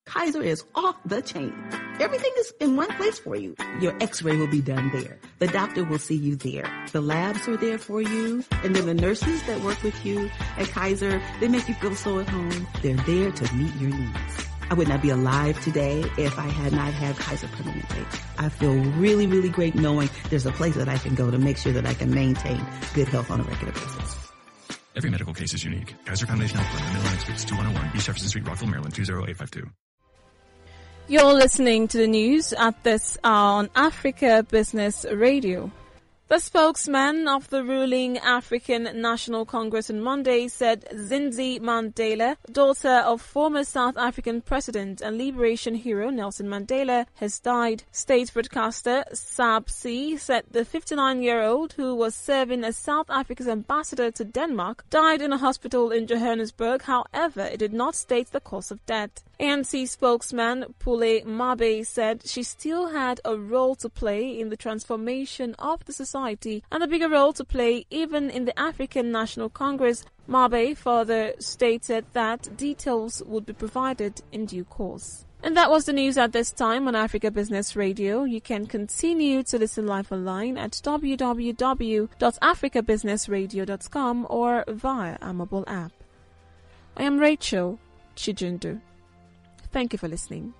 Kaiser is off the chain. Everything is in one place for you. Your x-ray will be done there. The doctor will see you there. The labs are there for you. And then the nurses that work with you at Kaiser, they make you feel so at home. They're there to meet your needs. I would not be alive today if I had not had Kaiser Permanente. I feel really, really great knowing there's a place that I can go to make sure that I can maintain good health on a regular basis. Every medical case is unique. Kaiser Foundation Health Plan, Atlantic Suites, 2101 East Jefferson Street, Rockville, Maryland, 20852. You're listening to the news at this hour on Africa Business Radio. The spokesman of the ruling African National Congress on Monday said Zinzi Mandela, daughter of former South African president and liberation hero Nelson Mandela, has died. State broadcaster SABC said the 59-year-old, who was serving as South Africa's ambassador to Denmark, died in a hospital in Johannesburg. However, it did not state the cause of death. ANC spokesman Pule Mabe said she still had a role to play in the transformation of the society and a bigger role to play even in the African National Congress. Mabe further stated that details would be provided in due course. And that was the news at this time on Africa Business Radio. You can continue to listen live online at www.africabusinessradio.com or via our mobile app. I am Rachel Chijundu. Thank you for listening.